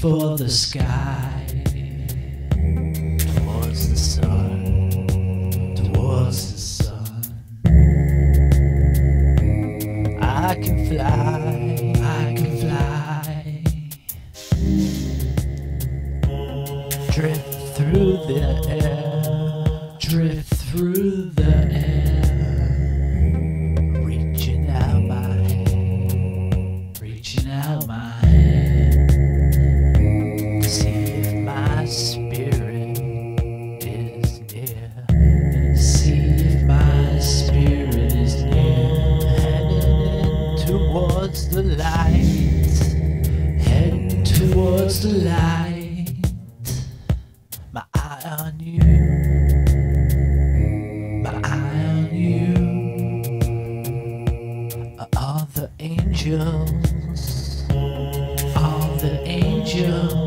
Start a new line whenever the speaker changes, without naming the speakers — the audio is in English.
for the sky, towards the sun, towards the sun. I can fly, I can fly, drift through the air, drift through the air, reaching out my hand, reaching out my hand, to see if my spirit is near, see if my spirit is near, heading in towards the light, heading towards the light. My eye on you, my eye on you. All the angels, all the angels.